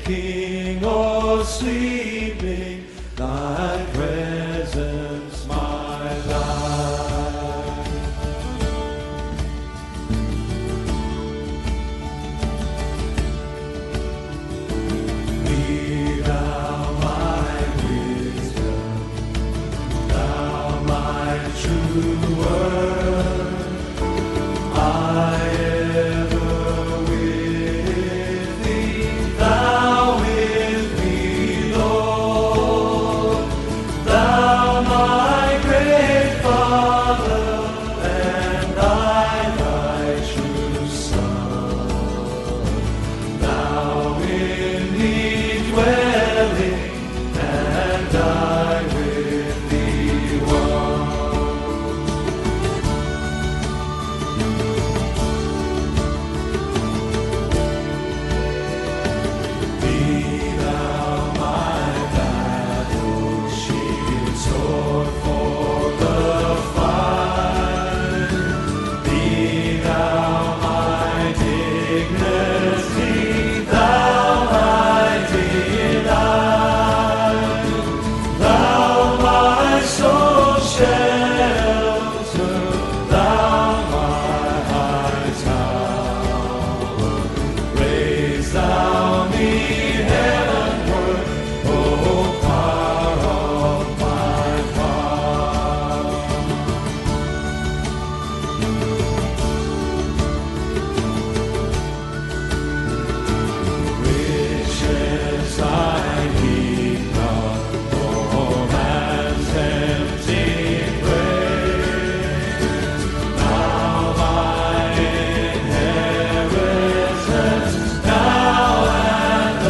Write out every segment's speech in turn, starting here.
waking or sleeping, thy presence my life. Be thou my wisdom, thou my true word. I ever with thee, thou with me, Lord. Thou my great Father, and I thy true Son. Thou in me dwelling, and I with thee one. Be thou my battle shield, sword for the fight. Be thou my dignity, thou my delight. Thou my soul shelter, thou my high tower. Raise thou me heavenward, O power of my power. Riches I heap not, nor man's tempting praise. Now my inheritance, now and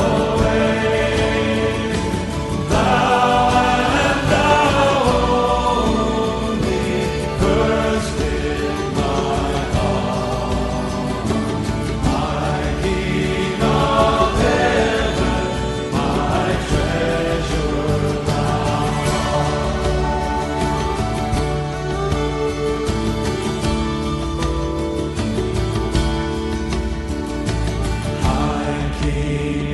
always. Thou and thou only, first in my heart. My King of heaven, my treasure thou art. High King